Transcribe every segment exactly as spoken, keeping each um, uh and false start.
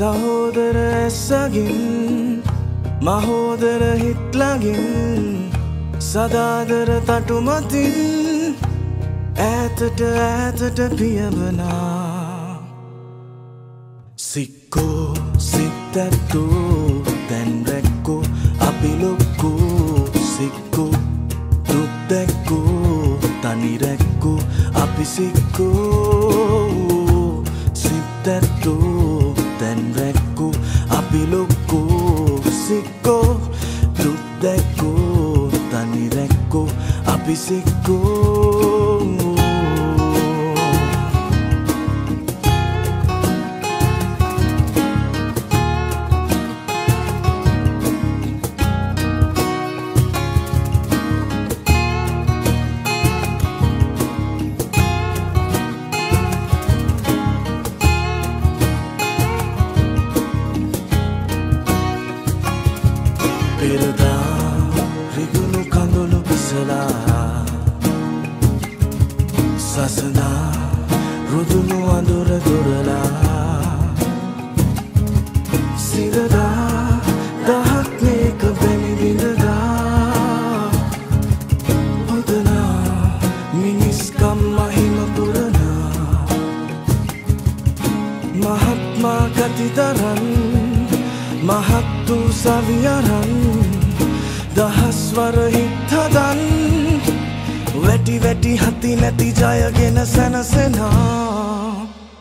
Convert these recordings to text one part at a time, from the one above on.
සහෝදර ඇස්සගින් මහෝදර හිට්ලගින් සදාදර තටුමතින් ඈතට ඈතට පියවනා සික්කෝ සිත්තැත්තෝ දැන් රැක්කෝ අපි ලොක්කෝ සික්කෝ දුක් දැක්කෝ තනි රැක්කෝ අපි සික්කෝ සිත්තැත්තෝ දැන් රැක්කෝ අපි ලොක්කෝ සික්කෝ දුක් දැක්කෝ තනි රැක්කෝ අපි සික්කෝ සසනා රුදුණු අඳුර දුරලා සිරදා දහක් මේක බැමි විඳදා හොදනා මිනිස්කම් මහිම පුරනා මහත්මා ගතිතරන් මහත් වූ සවියරන් දහස්වර හිත් හදන් වැටි වැටි හති නැති ජයගෙන සැනසෙනා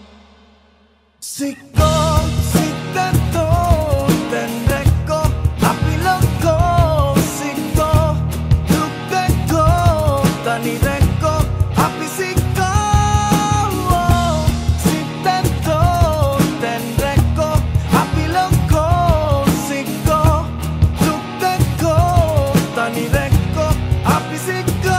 සික්කෝ සිත්තැත්තෝ දැන් රැක්කෝ අපි ලොක්කෝ සික්කෝ දුක් දැක්කෝ තනි රැක්කෝ අපි සික්කෝ සිත්තැත්තෝ දැන් රැක්කෝ අපි ලොක්කෝ සික්කෝ දුක් දැක්කෝ තනි රැක්කෝ අපි සික්කෝ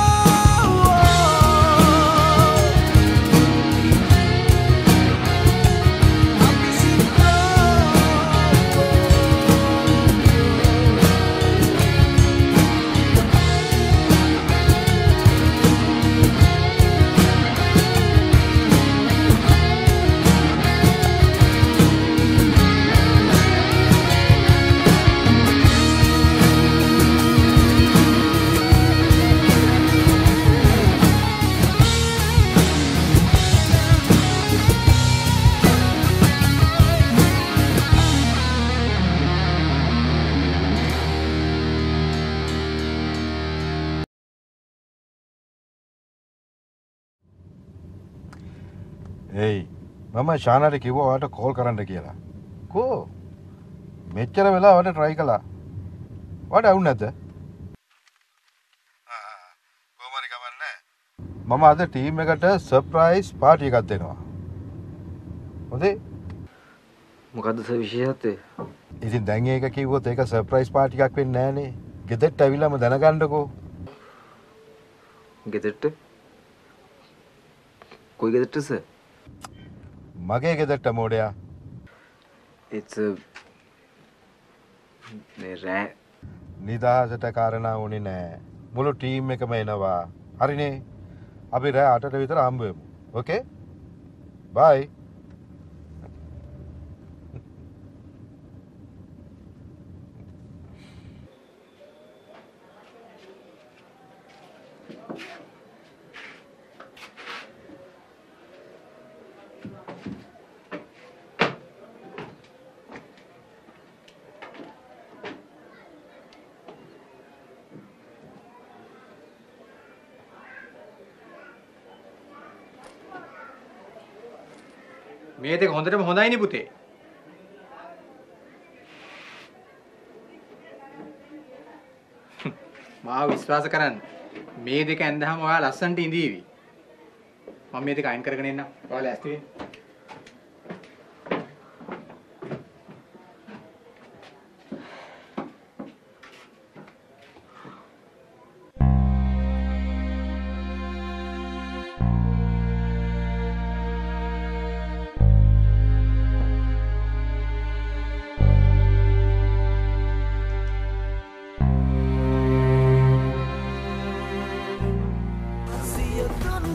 Hey, මම ශානාට කිව්වා ඔයාලට කෝල් කරන්න කියලා. කෝ? මෙච්චර වෙලා ඔයාලට try කළා. ඔයාලට වුණ නැද්ද? ආ කොහොමරි කමන්නේ. මම අද ටීම් එකට සර්ප්‍රයිස් පාටි එකක් දෙනවා. හොඳේ? මොකද්ද සර් විශේෂත්වය? ඉතින් දැන් ඒක කිව්වොත් ඒක සර්ප්‍රයිස් පාටි එකක් වෙන්නේ නැහනේ. ගෙදරට ඇවිල්ලාම දැනගන්නකෝ. ගෙදරට? කොයි ගෙදරට සර්? මගේ ගෙදරට මොඩයා. It's a රෑ නිදහසට කාරණා වුණේ නෑ. මුළු ටීම් එකම එනවා. හරිනේ. අපි රෑ අටට විතර හම්බ වෙමු. ඕකේ? බයි. මේ දෙක හොඳටම හොඳයිනේ පුතේ. මාව විශ්වාස කරන්න. මේ දෙක ඇඳහම ඔයාලා ලස්සනට ඉඳීවි. මම මේ දෙක අයින් කරගෙන එන්නම්. ඔයාලා ඇස්ති වෙන්න.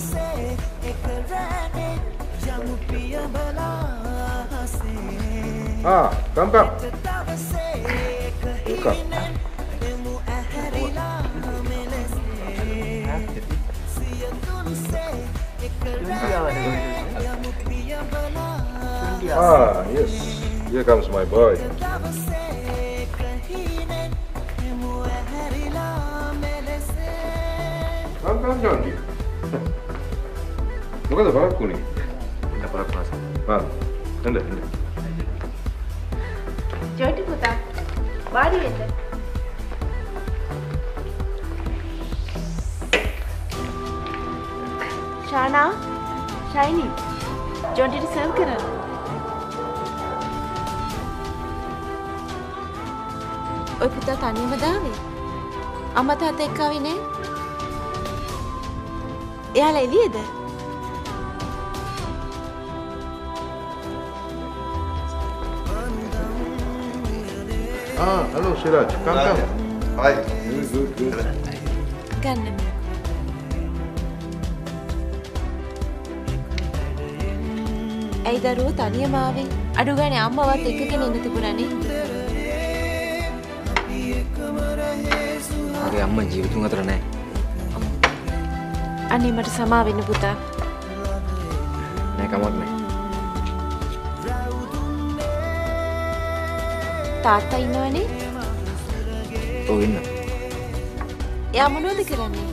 एक राने जम पिया बला से Ah, come, come. Come. Ah, yes. Here comes my boy. Come, come, Johnny. Look at the bark, Kuni. Ah, and the. ජොයිටි පුතා වාඩි වෙන්න. ශානා ෂයිනි ජොන්ටිට සර්ව් කරන්න. ඔය පුතා තනියම දාවේ? අම්මා තාත්තා එක්ක ආවේ නෑ? එයාලා එළියේද? Ah, hello, Siraj. Come, come. Hi. Good, good, good. ගන්න. ඇයි දරුවෝ තනියම ආවේ? අඩු ගානේ අම්මවත් එක්කගෙන ඉන්න තිබුණානේ. මගේ අම්මා ජීවිතුන් අතර නැහැ. අනේ මට සමා වෙන්න පුතා. නෑ කමක් නෑ. තාත්තා ඉන්නවනේ? ඔව් ඉන්න. එයා මොනවද කරන්නේ?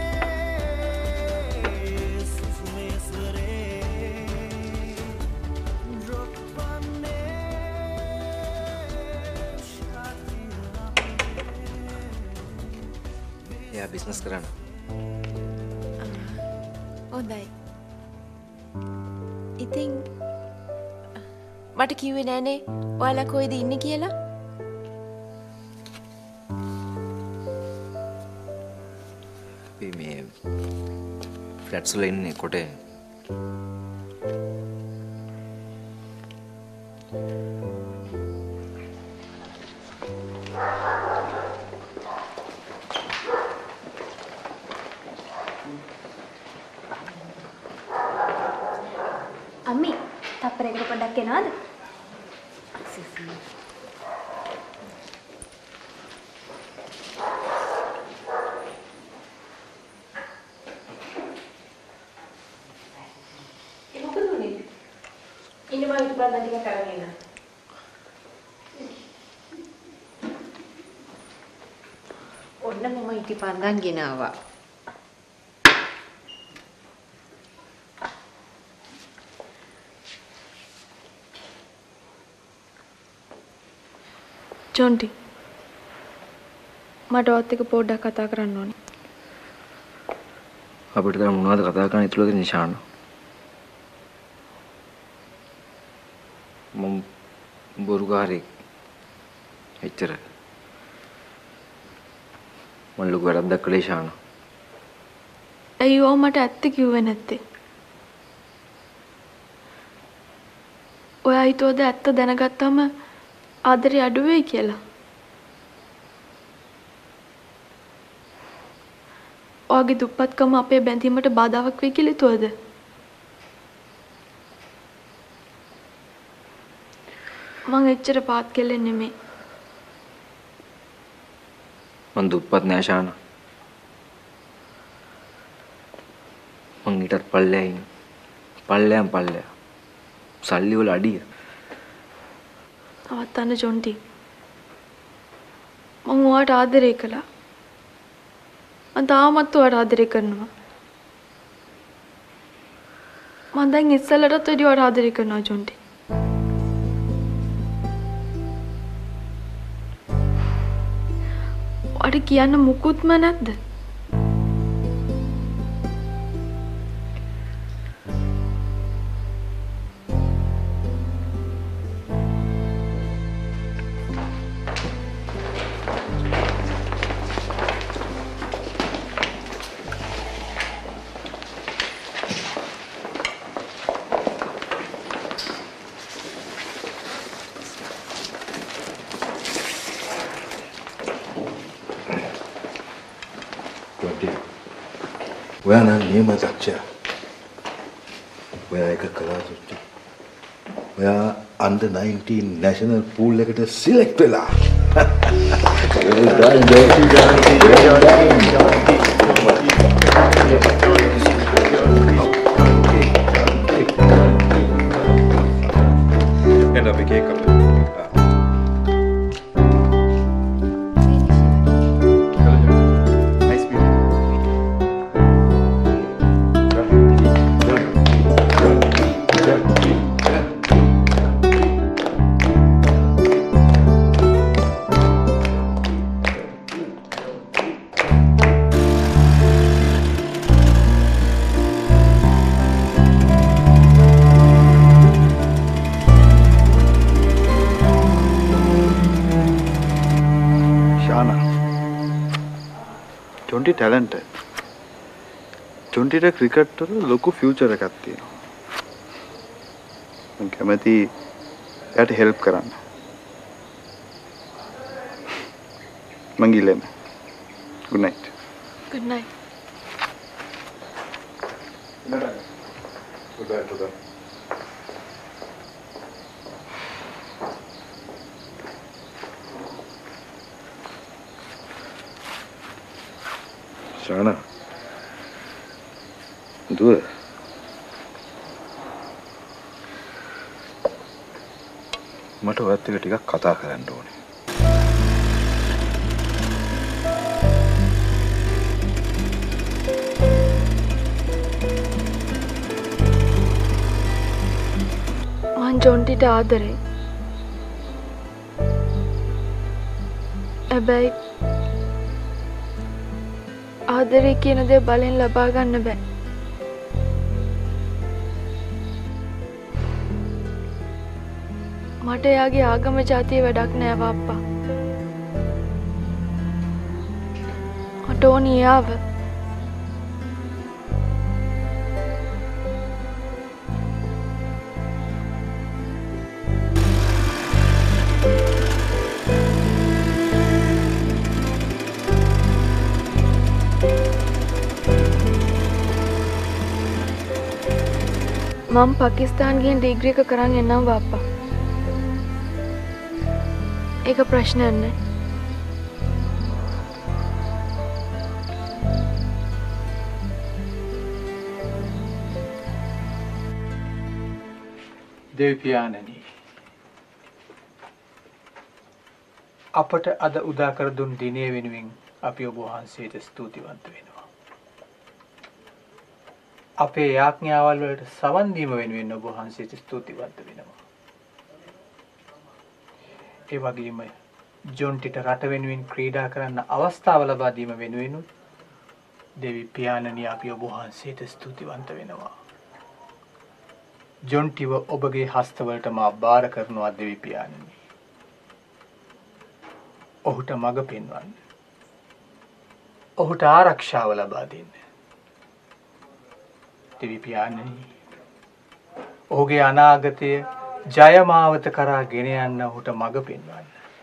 එයා බිස්නස් කරන්න. හොඳයි. ඉතින් මට කිව්වේ නෑනේ ඔයාලා කොයිද ඉන්නේ කියලා? අපි මේ ෆ්ලැට්ස් වල ඉන්නේ කොටේ. අම්මි තප්පරයකට පොඩ්ඩක් එනවද? ඔන්න මම ඉටිපන්දන් ගෙනාවා. ජොන්ටි මට ඔයත් එක්ක පොඩ්ඩක් කතා කරන්න ඕනේ. අපිට දැන් මොනවද කතා කරන්න ඉතුරුද නිශාන? මම බොරුකාරයෙක්. එච්චර. මම ලොකු වැරද්දක් කළේ ශාන. ඇයි ඔය මට ඇත්ත කිව්වේ නැත්තේ? ඔයා හිතුවද ඇත්ත දැනගත්තම ආදරේ අඩු වෙයි කියලා? ඔයාගේ දුප්පත්කම අපේ බැඳීමට බාධාවක් වෙයි කියලා හිතුවද? මං එච්චර පාත් කෙල්ලෙන් නෙමෙයි. මං දුප්පත් නෑ ශාන. මං ඊටත් පල්ලෙයා ඉන්නේ. පල්ලෙයන් පල්ලෙයා. සල්ලි වල අඩිය. අවත්තන්න ජොන්ටි. මං ඔයාට ආදරේ කළා. මං තාමත් ඔයාට ආදරේ කරනවා. මං දැන් ඉස්සෙල්ලටත් වැඩි ඔයාට ආදරේ කරනවා ජොන්ටි. ඔයාට කියන්න මුකුත්ම නැද්ද? ඔයා නම් නියම දක්ෂයා. ඔයා එක කළා සුච්චි. ඔයා under nineteen national pool එකට select වෙලා. Well done, Johnny. Well done. End up a cake up. Nice view. Jonty talented. Jonty ට ක්‍රිකට් වල ලොකු ෆියුචර් එකක් තියෙනවා. මම කැමති එයාට හෙල්ප් කරන්න. මං ගිලෙම. Good night. Good night. Good night. Good night. Good night. Shana. Do it. මට ඔයත් එක ටිකක් කතා කරන්න ඕනේ. මං ජොන්ටිට ආදරේ. හැබැයි ආදරේ කියන දේ බලෙන් ලබා ගන්න බෑ. මට එයාගේ ආගම ජාතිය වැඩක් නෑ වාප්පා. මට ඕනි එයාව. මම පාකිස්තාන් ගිහින් ඩිග්‍රී එක කරන් එන්නම් වාප්පා. ඒක ප්‍රශ්නයක් නෑ. දෙවි පියාණනි, අපට අද උදා කර දුන් දිනය වෙනුවෙන් අපි ඔබ වහන්සේට ස්තුතිවන්ත වෙනවා. අපේ යාඥාවල් වලට සවන් දීම වෙනුවෙන් ඔබ වහන්සේට ස්තුතිවන්ත වෙනවා. ඒ වගේම ජොන්ටිට රට වෙනුවෙන් ක්‍රීඩා කරන්න අවස්ථාව ලබා දීම වෙනුවෙන් දෙවි පියාණනි අපි ඔබ වහන්සේට ස්තුතිවන්ත වෙනවා. ජොන්ටිව ඔබගේ හස්තවලට මා බාර කරනවා දෙවි පියාණනි. ඔහුට මඟ පෙන්වන්න. ඔහුට ආරක්ෂාව ලබා දෙන්න. දෙවි පියාණනි, ඔහුගේ අනාගතය ජයමාවත කරා ගෙන යන්න ඔහුට මඟ පෙන්වන්න.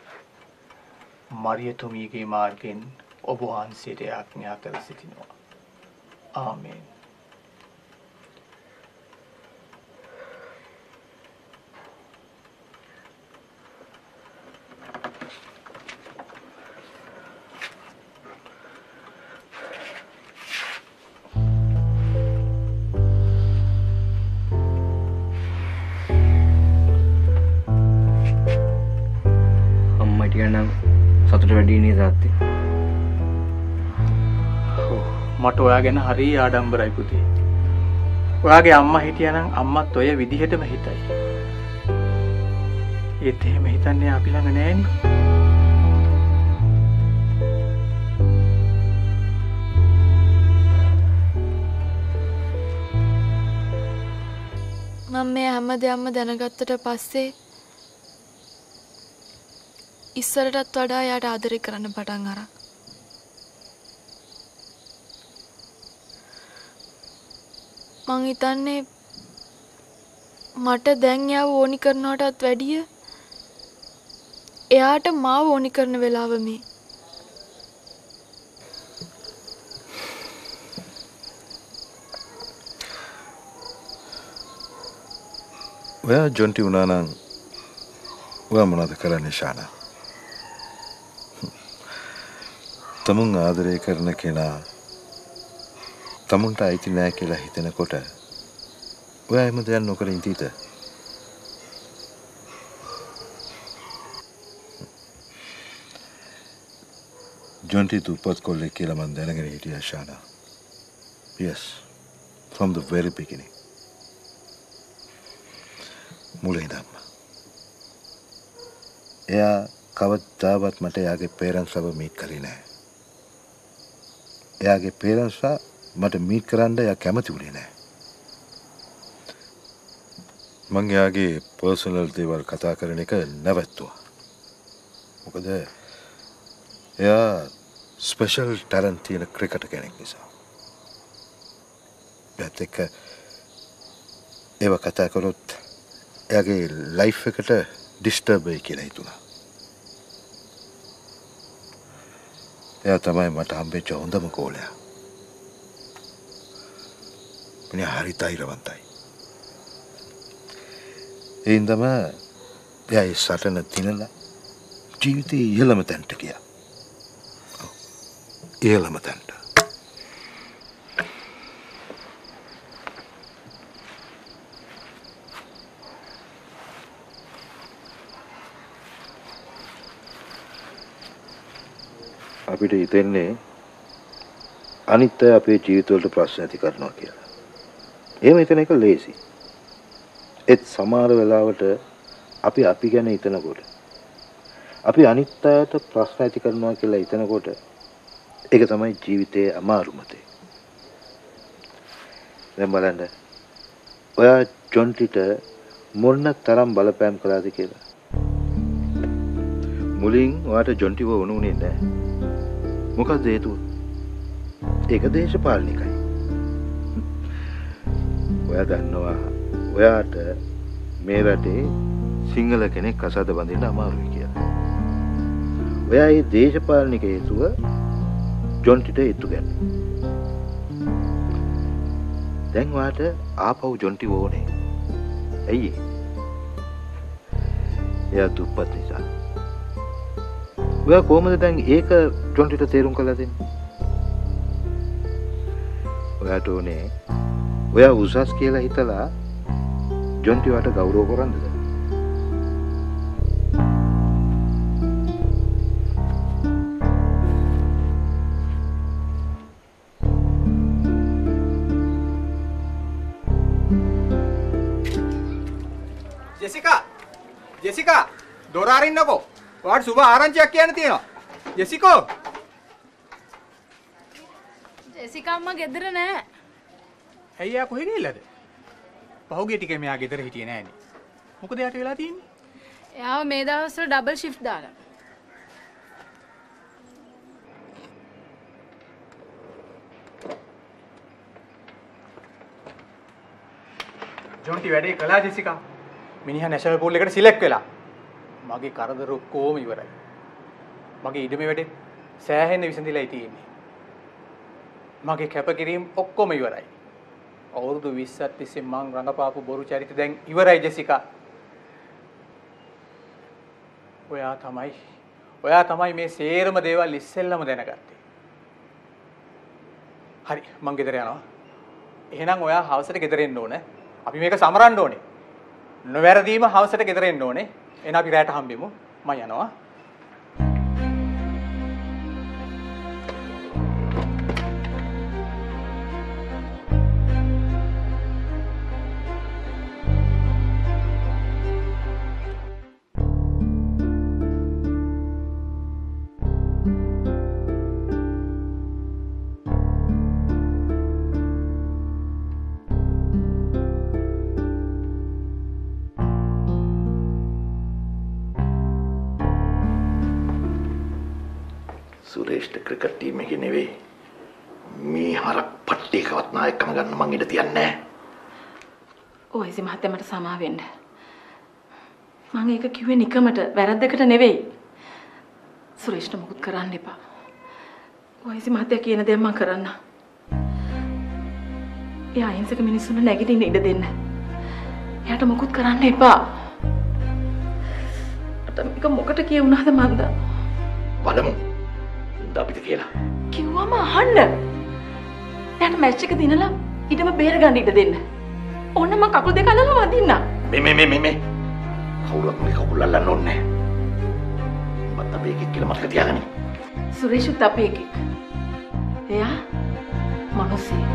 මරියතුමීගේ මාර්ගයෙන් ඔබ වහන්සේට ආඥා කර සිටිනවා. ආමේන්. සතුට වැඩි නේද තාත්තේ? මට ඔයා ගැන හරි ආඩම්බරයි පුතේ. ඔයාගේ අම්මා හිටියානම් අම්මත් ඔය විදිහටම හිතයි. ඒත් එහෙම හිතන්නේ අපි ළඟ නෑනේ. මම මේ හැම දෙයක්ම දැනගත්තට පස්සේ ඉස්සරටත් වඩා යාට ආදරේ කරන්න පටන් අරන්. මං හිතන්නේ මට දැන් යාව ඕනි කරනවටත් වැඩිය එයාට මාව ඕනි කරන වෙලාව මේ. ඔයා ජොන්ටි වුණා නම් ඔයා මොනවද කරන්නේ ශානා? තමුන් ආදරය කරන කෙනා තමුන්ට අයිති නෑ කියලා හිතනකොට ඔයා එහෙම දෙයක් නොකර ඉඳීද? ජොන්ටි දුප්පත් කොල්ලෙක් කියලා මම දැනගෙන හිටියා ශානා. Yes, from the very beginning. මුලින් ඉඳන්ම. එයා කවදාවත් මට එයාගේ පේරන්ට්ස්ව මීට් කරේ නැහැ. එයාගේ පේරන්ට්ස්ව මට මීට් කරන්න එයා කැමති වුණේ නැහැ. මං එයාගේ පර්සනල් දේවල් කතා කරන එක නැවැත්තුවා. මොකද එයා ස්පෙෂල් ටැලන්ට් තියෙන ක්‍රිකටර් කෙනෙක් නිසා. ඒත් එක්ක ඒව කතා කරොත් එයාගේ ලයිෆ් එකට ඩිස්ටර්බ් වෙයි කියලා හිතුණා. එයා තමයි මට හම්බෙච්ච හොඳම ගෝලයා. මිනිහා හරි ධෛර්යවන්තයි. ඒ හින්දාම එයා ඒ සටන දිනලා ජීවිතේ ඉහළම තැනට ගියා. ඉහළම තැනට. අපිට හිතෙන්නේ අනිත් අය අපේ ජීවිතවලට ප්‍රශ්න ඇති කරනවා කියලා. එහෙම හිතන එක ලේසි. ඒත් සමහර වෙලාවට අපි අපි ගැන හිතනකොට අපි අනිත් අයට ප්‍රශ්න ඇති කරනවා කියලා හිතනකොට ඒක තමයි ජීවිතයේ අමාරුම දේ. දැන් බලන්න. ඔයා ජොන්ටිට මොන තරම් බලපෑම් කළාද කියලා. මුලින් ඔයාට ජොන්ටිව වුණුනේ නැහැ. මොකක්ද හේතුව? ඒක දේශපාලනිකයි. ඔයා දන්නවා ඔයාට මේ රටේ සිංහල කෙනෙක් අසාද බඳින්න අමාරුයි කියලා. ඔයා මේ දේශපාලනික හේතුව ජොන්ටිට හේතු ගන්න. දැන් ඔයාට ආපහු ජොන්ටි ඕනේ. ඇයි? එයා දුප්පත් නිසා. ඔයා කොහොමද දැන් ඒක ජොන්ටිට තේරුම් කරලා දෙන්නේ? ඔයාට ඕනේ ඔයා උසස් කියලා හිතලා ජොන්ටි වට ගෞරව කරන්නද? ජෙසිකා ජෙසිකා දොර අරින්නකෝ. ඔයාට සුබ ආරංචියක් කියන්න තියෙනවා. ජෙසිකෝ. ජෙසිකා අම්මා ගෙදර නෑ. ඇයි යා කොහෙ ගිහිල්ලාද? පහුගිය ටිකේ මෙයා ගෙදර හිටියේ නෑනේ. මොකද යාට වෙලා තියෙන්නේ? එයාව මේ දවස්වල ඩබල් ෂිෆ්ට් දාලා. ජොන්ටි වැඩේ කළා ජෙසිකා. මිනිහා නැෂනල් පූල් එකට සිලෙක්ට් වෙලා. මගේ කරදර ඔක්කොම ඉවරයි. මගේ ඉඩමේ වැඩේ සෑහෙන විසඳිලායි තියෙන්නේ. මගේ කැපකිරීම ඔක්කොම ඉවරයි. අවුරුදු විස්සක් තිස්සේ මං රඟපාපු බොරු චරිත දැන් ඉවරයි ජෙසිකා. ඔයා තමයි ඔයා තමයි මේ සේරම දේවල් ඉස්සෙල්ලම දැනගත්තේ. හරි මං ගෙදර යනවා. එහෙනම් ඔයා හවසට ගෙදර එන්න ඕනේ. අපි මේක සමරන්න ඕනේ. නොවැරදීම හවසට ගෙදර එන්න ඕනේ. එහෙනම් අපි රැට හම්බෙමු. මං යනවා. සුරේෂ්ට ක්‍රිකට් ටීම් එකේ නෙවෙයි මේ හරක් පට්ටියකවත් නායකකම ගන්න මං ඉඩ තියන්නේ නැහැ. ඔයසි මහත්තයා මට සමා වෙන්න. මං ඒක කිව්වේ නිකමට වැරද්දකට නෙවෙයි. සුරේෂ්ට මොකුත් කරන්න එපා. ඔයසි මහත්තයා කියන දේ මං කරන්න. එයා අහිංසක මිනිස්සුන්ට නැගිටින්න ඉඩ දෙන්න. එයාට මොකුත් කරන්න එපා. මට මේක මොකට කියුණාද මන්ද? බලමු. උන්ද අපිට කියලා. කිව්වම අහන්න. දැන් මැච් එක දිනලා ඊටම බේර ගන්න ඉඩ දෙන්න. ඕන්න මම කකුල් දෙක අල්ලලා වදින්න. මේ මේ මේ මේ මේ. කවුරුත් මේ කකුල් අල්ලන්න ඕනේ නැහැ. මත් අපි එකෙක් කියලා මතක තියාගන්න. සුරේෂුත් අපි එකෙක්. එයා මනුස්සයෙක්.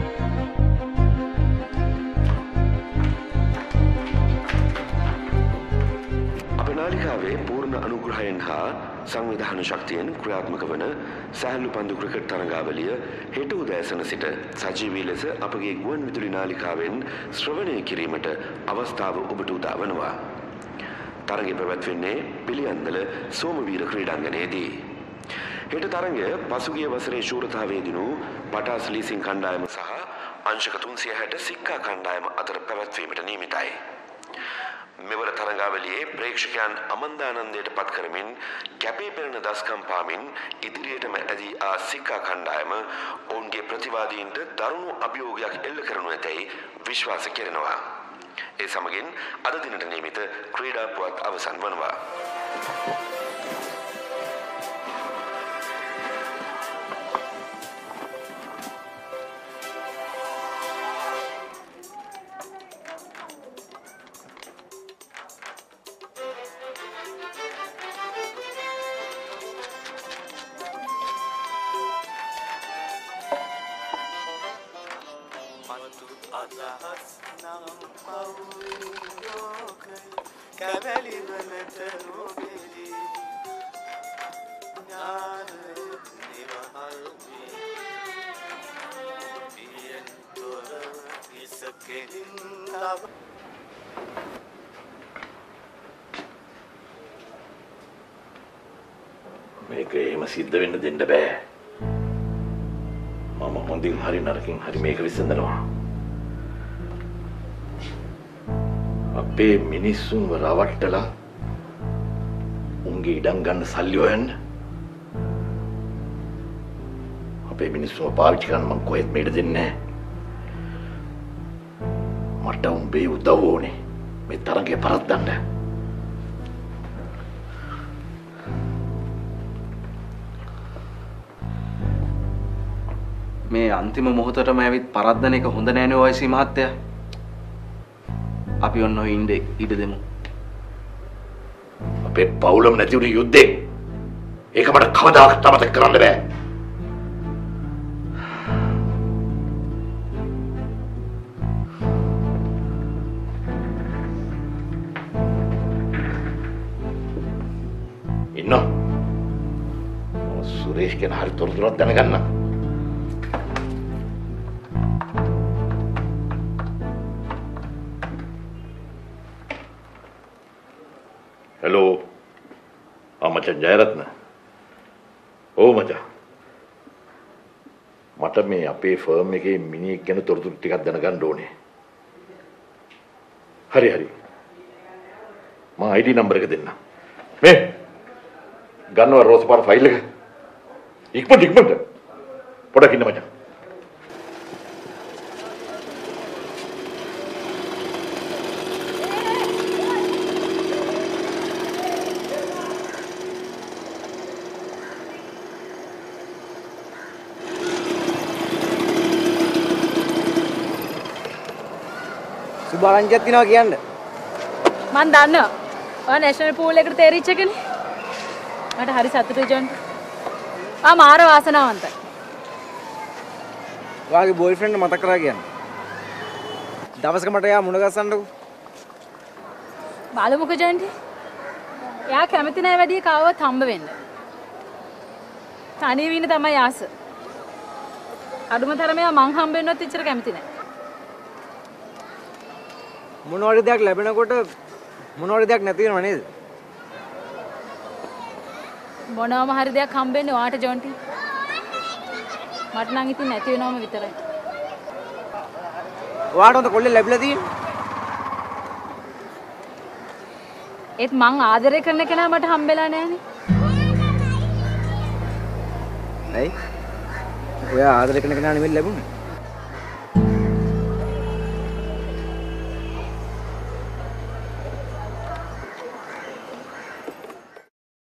නාලිකාවේ පූර්ණ අනුග්‍රහයෙන් හා සංවිධාන ශක්තියෙන් ක්‍රියාත්මක වන සැහැල්ලු පන්දු ක්‍රිකට් තරඟාවලිය හෙට උදෑසන සිට සජීවී ලෙස අපගේ ගුවන් විදුලි නාලිකාවෙන් ශ්‍රවණය කිරීමට අවස්ථාව ඔබට උදා වනවා. තරඟය පැවැත්වෙන්නේ පිළියන්දල සෝමවීර ක්‍රීඩාංගණයේදී. හෙට තරඟය පසුගිය වසරේ ශූරතාවයේ දිනු පටාස් ලීසින් කණ්ඩායම සහ අංශක තුන්සිය හැට සික්කා කණ්ඩායම අතර පැවැත්වීමට නියමිතයි. මෙවර තරඟාවලියේ ප්‍රේක්ෂකයන් අමන්දානන්දයට පත් කරමින් කැපී පෙනෙන දස්කම් පාමින් ඉදිරියටම ඇදී ආ සික්කා කණ්ඩායම ඔවුන්ගේ ප්‍රතිවාදීන්ට දරුණු අභියෝගයක් එල්ල කරනු ඇතැයි විශ්වාස කෙරෙනවා. ඒ සමගින් අද දිනට නියමිත ක්‍රීඩා පුවත් අවසන් වනවා. මේක එහෙම සිද්ධ වෙන්න දෙන්න බෑ. මම හොඳින් හරි නරකින් හරි මේක විසඳනවා. අපේ මිනිස්සුන්ව රවට්ටලා උන්ගේ ඉඩම් ගන්න සල්ලි හොයන්න. අපේ මිනිස්සුන්ව පාවිච්චි කරන්න මම කොහෙත් මේක දෙන්නේ නැහැ. මට උඹේ උදව් ඕනේ. මේ තරඟේ පරද්දන්න. මේ අන්තිම මොහොතටම ඇවිත් පරද්දන එක හොඳ නෑනේ ඔයසි මහත්තයා. අපි ඔන්න ඔය ඉන්නේ ඉඩ දෙමු. අපේ පවුලම නැති උනේ යුද්ධේ. ඒක මට කවදාවත් අමතක කරන්න බෑ. ඉන්නෝ. සුරේෂ් කියන හරි තොරතුරක් දැනගන්න. हेलो हाँ मचा जयरत्न ओ मचा මට මේ අපේ ෆර්ම් එකේ මිනිහෙක් ගැන තොරතුරු ටිකක් දැනගන්න ඕනේ. හරි හරි. මම I D නම්බර් එක දෙන්නම්. මේ ගන්නවා රෝස් පාර ෆයිල් එක. ඉක්මනට ඉක්මනට. පොඩක් ඉන්න මචං. බලංජත් දිනවා කියන්න. මන් දන්නවා. ඔයා නැෂනල් පූල් එකට තේරිච්ච කෙනේ. මට හරි සතුටුයි ජොන්. ආ මාර වාසනාවන්තයි. ඔයාගේ බොයිෆ්‍රෙන්ඩ් මතක කරා කියන්න. දවසක මට එයා මුණ ගැස්සන්නකෝ. බලමුකෝ ජොන්ටි. එයා කැමති නැහැ වැඩි කාවවත් හම්බ වෙන්න. තනියම ඉන්න තමයි ආස. අඩුම තරමේ මං හම්බ වෙන්නවත් ඉච්චර කැමති නැහැ. මොනවාරි දෙයක් ලැබෙනකොට මොනවාරි දෙයක් නැති වෙනව නේද? මොනවාම හරි දෙයක් හම්බෙන්නේ ඔයාට ජොන්ටි. මට නම් ඉතින් නැති වෙනවම විතරයි. ඔයාට හොඳ කොල්ලෙක් ලැබිලා තියෙන්නේ. ඒත් මං ආදරය කරන කෙනා මට හම්බෙලා නැහනේ. ඇයි? ඔයා ආදරය කරන කෙනා නෙමෙයි ලැබුණේ.